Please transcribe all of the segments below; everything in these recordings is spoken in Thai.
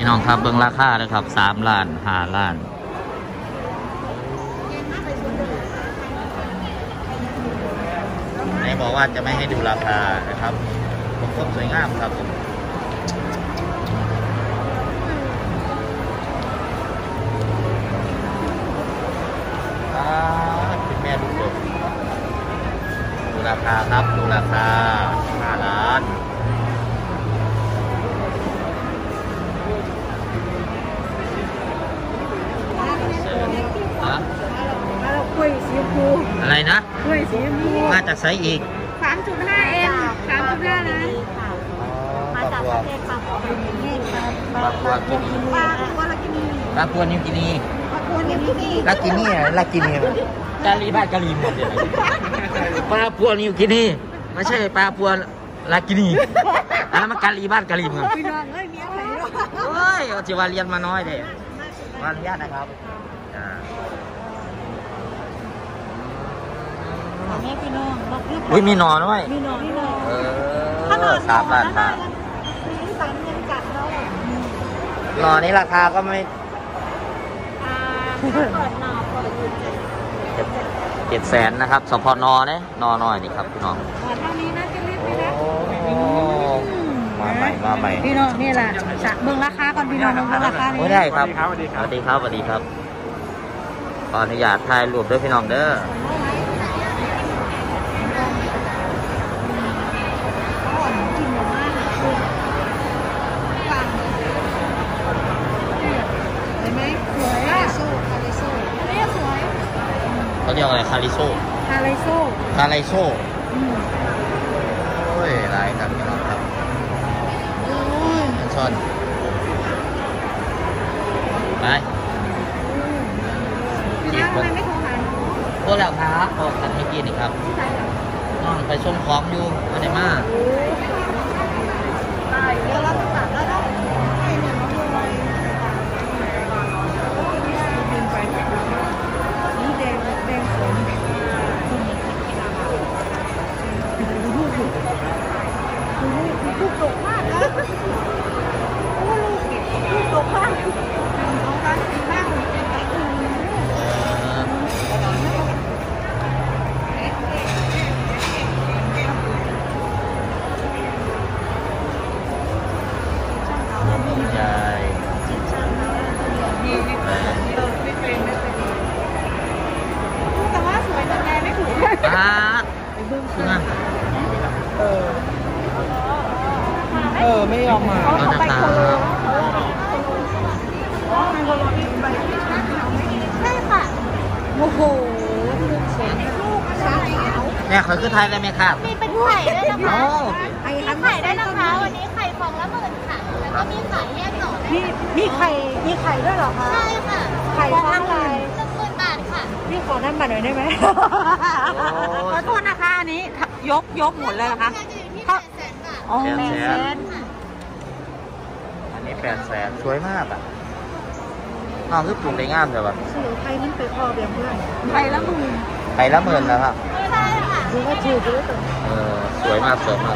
พี่น้องครับเบิ่งราคาเลยครับ3 ล้าน5 ล้านไหนบอกว่าจะไม่ให้ดูราคานะครับผมก็สวยงามครับผมเป็นแม่ลูกกบดูราคาครับดูราคา5 ล้านกล้วยสีชมพูอะไรนะกล้วยสีชมพูมาจากไซอีก 3.5 เอ็ม 3.5 ล้านมาจากประเทศปาปัวนิวกินีปาปัวนิวกินีลากินีกาลีบ้านกาลีหมดเลยปาปัวนิวกินีไม่ใช่ปาปัวลากินีอันนั้นมันกาลีบ้านกาลีเมืองพี่น้องเอ้ยเมียใครโอ้ยจิวาเรียนมาน้อยเลยมาเรียนนะครับแม่พี่น้องอุ้ยมีหนอนด้วยมีหนอน 3 ล้านบาทหนอนนี้ราคาก็ไม่700,000นะครับสพนเนี่ยนอน้อยนี่ครับพี่น้องเท่านี้นะจะรีบไปนะมาใหม่พี่น้องนี่แหละเบิ่งราคาก่อนพี่น้องเบิ่งราคาไม่ได้ครับสวัสดีครับขออนุญาตถ่ายรูปด้วยพี่น้องเด้อเขาเรียกอะไรคาริโซโอ้ยลายครับพี่น้องครับชนไปทำไมไม่โทรหาโทรแล้วครับโทรกันเมื่อกี้นี่ครับน้องไปส่งของอยู่มาได้มาเดี๋ยวเราจะตัดแล้วนะลูกตกมากนะโอ้ลูกตกมากเอาการสีมากแต่ว่าสวยแต่แกไม่ถูกไม่ยอมมาเขาไปโคโลใช่ค่ะโอ้โหเนี่ยเขาคือไทยได้ไหมครับมีเป็นไข่ด้วยนะคะมีไข่ด้วยนะคะวันนี้ไข่ฟองละ10,000ค่ะแล้วก็มีไข่แยกหน่อมีไข่ด้วยเหรอคะใช่ค่ะไข่ฟองอะไร 10,000 บาทค่ะพี่ขอน้ำบัตรหน่อยได้ไหมขอโทษนะคะอันนี้ยกหมดเลยนะคะ 800,000 บาทอันนี้800,000สวยมากอ่ะน้องคือปลูกได้งามเลยว่ะเสือไทยมันไปพอแบบเพื่อนไปละหมื่นแล้วครับใช่ค่ะดูว่าชื่อด้วยตัวสวยมากเป็นห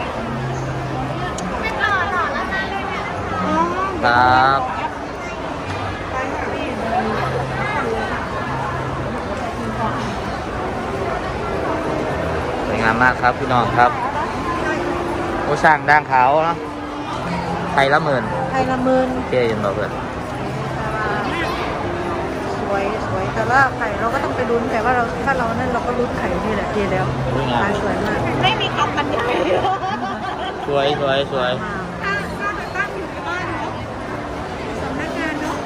ล่อแล้วนะเลยเนี่ยครับสวยงามมากครับพี่น้องครับโอ้ช่างด่างขาวเนาะไทยละหมื่นเจ๊ยังบอกเลยสวยแต่ว่าไข่เราก็ต้องไปลุ้นแต่ว่าถ้าเรานั่นเราก็ลุ้นไข่นี่แหละดีแล้วไข่สวยมากไม่มีคำบรรยายสวยตั้งอยู่ในบ้านสำนักงานเนาะ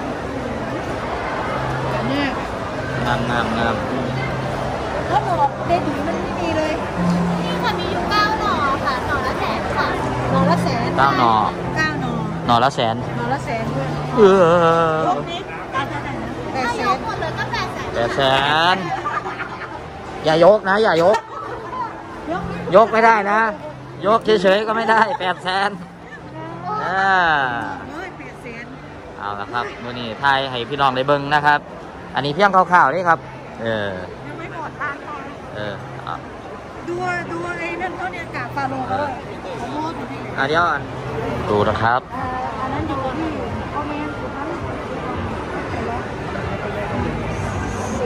เนี่ยงามถ้าหนูเด็ดถึงมันไม่มีเลยนี่ค่ะมีอยู่9 หน่อค่ะหน่อละ100,000ค่ะหน่อละ100,000 9 หน่อหน่อละ100,000 ด้วยยกนี้ถ้ายกหมดเลยก็ 800,000อย่ายกนะอย่ายกไม่ได้นะยกเฉยๆก็ไม่ได้800,000เอาละครับวันนี้ไทยให้พี่น้องได้เบิ้งนะครับอันนี้เพียงคร่าวๆนี่ครับยังไม่หมดทางต่อดูไอ้นั่นเขาเนี่ยกาฟาโลเขาเดี๋ยวดูนะครับอันนั้นดูที่เขา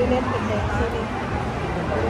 เล่นเป็นเด็กซื้อเล่นโอ้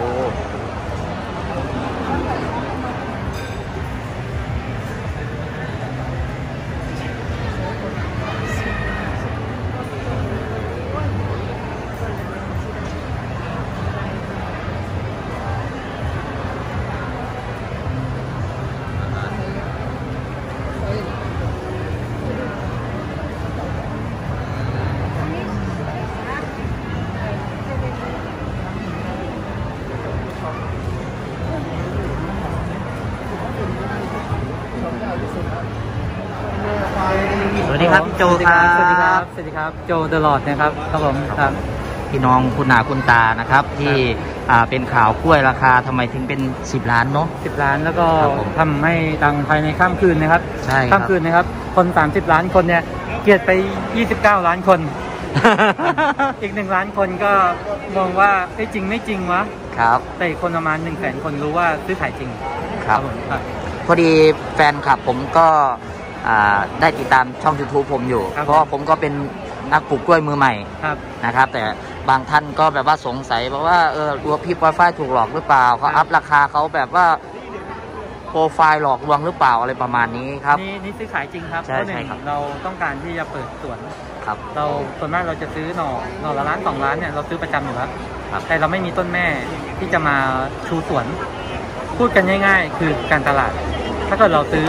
สวัสดีครับพี่โจครับสวัสดีครับ สวัสดีครับ โจเดอะลอดนะครับครับผมครับพี่น้องคุณหนาคุณตานะครับที่เป็นข่าวกล้วยราคาทำไมถึงเป็น10 ล้านเนาะ 10 ล้านแล้วก็ครับผมทำให้ตังภายในข้ามคืนนะครับใช่ครับข้ามคืนนะครับ คน30 ล้านคนเนี่ยเกลียดไป29 ล้านคน อีก1 ล้านคนก็มองว่าจริงไม่จริงวะครับแต่อีกคนประมาณ100,000 คนรู้ว่าซื้อขายจริงครับผมครับพอดีแฟนคลับผมก็ได้ติดตามช่อง YouTube ผมอยู่ครับเพราะว่าผมก็เป็นนักปลูกกล้วยมือใหม่ครับนะครับ แต่บางท่านก็แบบว่าสงสัยเพราะว่าตัวพี่ปอยฝ้ายถูกหลอกหรือเปล่าเขาอัพราคาเขาแบบว่าโปรไฟล์หลอกลวงหรือเปล่าอะไรประมาณนี้ครับนี่ซื้อขายจริงครับใช่เพราะหนึ่ใช่งครับเราต้องการที่จะเปิดสวนครับเราส่วนมากเราจะซื้อหน่อละล้าน2 ล้านเนี่ยเราซื้อประจำอยู่แล้วครับแต่เราไม่มีต้นแม่ที่จะมาชูสวน พูดกันง่ายๆ คือการตลาด ถ้าเกิดเราซื้อ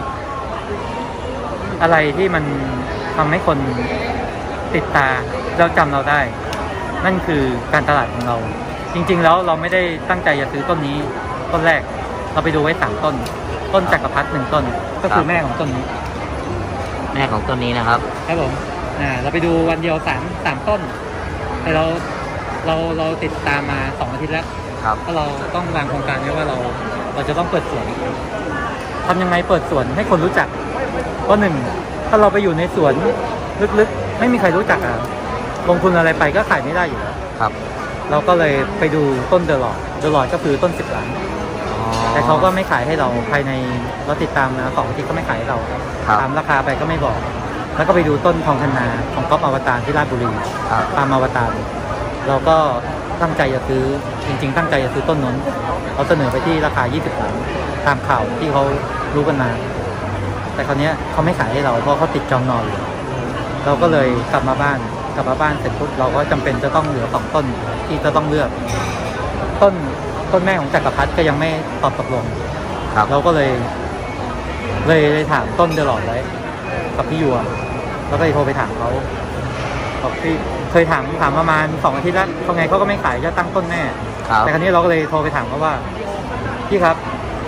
อะไรที่มันทำให้คนติดตาเราจำเราได้ นั่นคือการตลาดของเรา จริงๆแล้วเราไม่ได้ตั้งใจจะซื้อต้นนี้ต้นแรกเราไปดูไว้3 ต้น ต้นจักรพรรดิ1 ต้น ก็คือแม่ของต้นนี้แม่ของต้นนี้นะครับครับผมเราไปดูวันเดียว3 ต้น แต่เราติดตามมา2 อาทิตย์แล้วครับก็เราต้องวางโครงการไว้ว่าเราจะต้องเปิดสวนทำยังไงเปิดสวนให้คนรู้จักเพราะหนึ่งถ้าเราไปอยู่ในสวนลึกๆไม่มีใครรู้จักลงทุนอะไรไปก็ขายไม่ได้อยู่แล้วครับเราก็เลยไปดูต้นเดอะลอดก็คือต้น10 ล้านแต่เขาก็ไม่ขายให้เราภายในเราติดตามนะ2 อาทิตย์ก็ไม่ขายให้เราครับตามราคาไปก็ไม่บอก แล้วก็ไปดูต้นทองคณาของก๊อฟอวตารที่ราชบุรีครับตามอวตารเราก็ตั้งใจจะซื้อจริงๆตั้งใจจะซื้อต้นนั้นเราเสนอไปที่ราคา20 ล้านตามข่าวที่เขารู้กันมาแต่คราวนี้เขาไม่ขายให้เราเพราะเขาติดจองนอนอยู่เราก็เลยกลับมาบ้านเสร็จปุ๊บเราก็จำเป็นจะต้องเหลือ2 ต้นที่จะต้องเลือกต้นแม่ของจักรพรรดิก็ยังไม่ตอบตกลงครับเราก็เลยถามต้นเดอะลอดไว้กับพี่ยัวแล้วก็เลยโทรไปถามเขาบอกพี่เคยถามประมาณ2 อาทิตย์แล้วเขาไงเขาก็ไม่ขายจะตั้งต้นแม่ครับแต่ครั้นี้เราก็เลยโทรไปถามเขาว่าพี่ครับ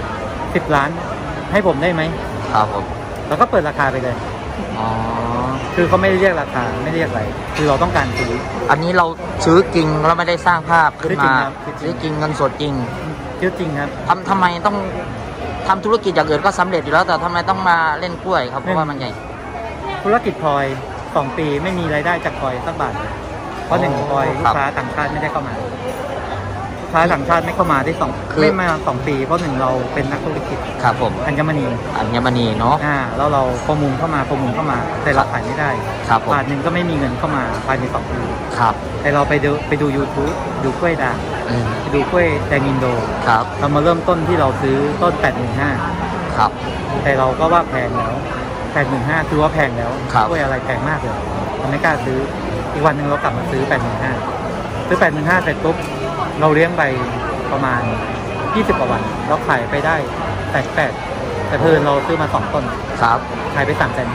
10 ล้านให้ผมได้ไหมครับผมแล้วก็เปิดราคาไปเลยอ๋อคือเขาไม่ได้เรียกราคาไม่ได้เรียกอะไรคือเราต้องการซื้ออันนี้เราซื้อจริงแล้วไม่ได้สร้างภาพขึ้นมาซื้อจริงครับซื้อจริงเงินสดจริงเยอะจริงครับทำไมต้องทำธุรกิจอย่างอื่นก็สำเร็จอยู่แล้วแต่ทำไมต้องมาเล่นกล้วยครับเพราะว่ามันใหญ่ธุรกิจพลอย2 ปีไม่มีรายได้จากพลอยสักบาทเลยเพราะหนึ่งพลอยลูกค้าต่างชาติไม่ได้เข้ามาลูกค้าต่างชาติไม่เข้ามาได้ไม่มา2 ปีเพราะหนึ่งเราเป็นนักธุรกิจครับผมอัญมณีอัญมณีเนาะแล้วเราประมูลเข้ามาแต่เราขายไม่ได้ครับผมบาทหนึ่งก็ไม่มีเงินเข้ามาภายใน2 ปีครับแต่เราไปดู YouTube ดูกล้วยด่างอืมไปดูกล้วยแดงอินโดครับเรามาเริ่มต้นที่เราซื้อต้น 85,000 ครับแต่เราก็ว่าแพงแล้ว 85,000คือว่าแพงแล้วครับกล้วยอะไรแพงมากเลยเราไม่กล้าซื้ออีกวันหนึ่งเรากลับมาซื้อ 85,000 ซื้อ 85,000 เสร็จปุ๊บเราเลี้ยงไปประมาณ20 กว่าวันเราขายไปได้88,000แต่เพิ่นเราซื้อมา2 ต้นครับขายไป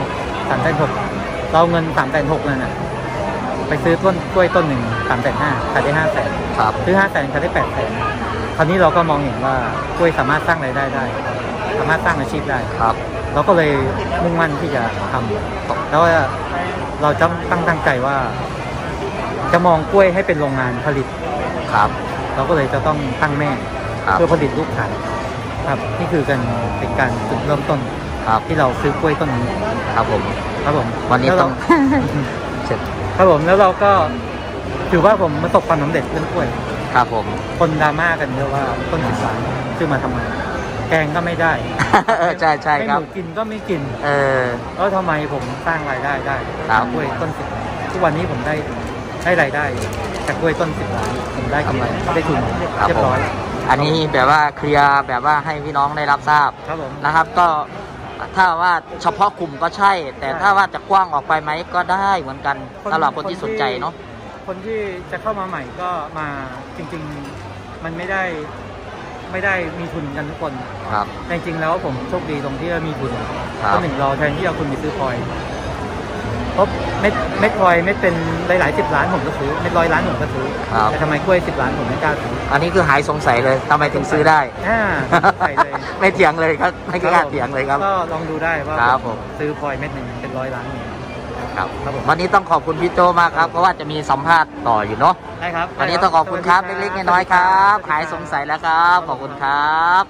360,000เราเงิน360,000นั่นน่ะไปซื้อต้นกล้วยต้นหนึ่ง350,000ขายได้500,000 ครับซื้อ500,000ขายได้800,000คราวนี้เราก็มองเห็นว่ากล้วยสามารถสร้างรายได้ได้สามารถสร้างอาชีพได้ครับเราก็เลยมุ่งมั่นที่จะทำแล้วเราจะตั้งใจว่า จะมองกล้วยให้เป็นโรงงานผลิตครับเราก็เลยจะต้องตั้งแม่ครับเพื่อผลิตลูกขายครับนี่คือเป็นการจุดเริ่มต้นครับที่เราซื้อกล้วยต้นนี้ครับผมครับผมวันนี้แล้วต้อง เสร็จครับผมแล้วเราก็ถือว่าผมประสบความสำเร็จเรื่องกล้วยครับผมคนดราม่ากันเยอะว่าต้น10 ล้านซื้อมาทำไมแกงก็ไม่ได้ใช่ใช่ไม่ครับหมูกินก็ไม่กินเออแล้วทำไมผมสร้างรายได้ได้ครับกล้วยต้น10 ล้านทุกวันนี้ผมได้ได้รายได้จากกล้วยต้น10 ล้านผมได้กำไรได้ทุนเรียบร้อยอันนี้แบบว่าเคลียร์แบบว่าให้พี่น้องได้รับทราบครับผมนะครับก็ถ้าว่าเฉพาะกลุ่มก็ใช่ แต่ถ้าว่าจะกว้างออกไปไหมก็ได้เหมือนกันสำหรับคนที่สนใจเนาะคนที่จะเข้ามาใหม่ก็มาจริงๆมันไม่ได้มีทุนกันทุกคนครับจริงๆแล้วผมโชคดีตรงที่มีทุนครับก็หนึ่งเราแทนที่เอาทุนไปซื้อพลอยเพราะเม็ดพลอยเม็ดเป็นหลายๆ10 ล้านผมก็ซื้อเม็ด100 ล้านผมก็ซื้อครับแต่ทำไมกล้วย10 ล้านผมไม่กล้าซื้ออันนี้คือหายสงสัยเลยทำไมถึงซื้อได้ใส่เลยไม่เถียงเลยครับไม่กล้าเถียงเลยครับก็ลองดูได้ว่าครับผมซื้อพลอยเม็ดหนึ่งเป็น100 ล้านครับครับผมวันนี้ต้องขอบคุณพี่โจมากครับเพราะว่าจะมีสัมภาษณ์ต่ออยู่เนาะได้ครับวันนี้ต้องขอบคุณครับเล็กๆน้อยๆครับ หายสงสัยแล้วครับขอบคุณครับ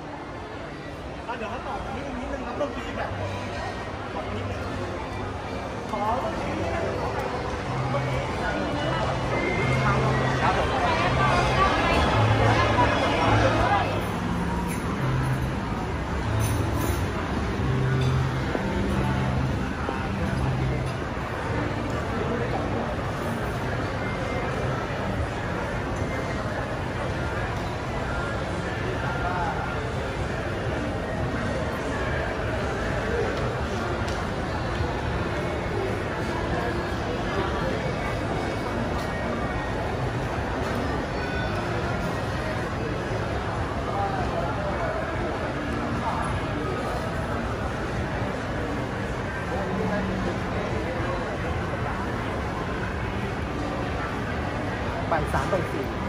บ่าย 3 บ่าย 4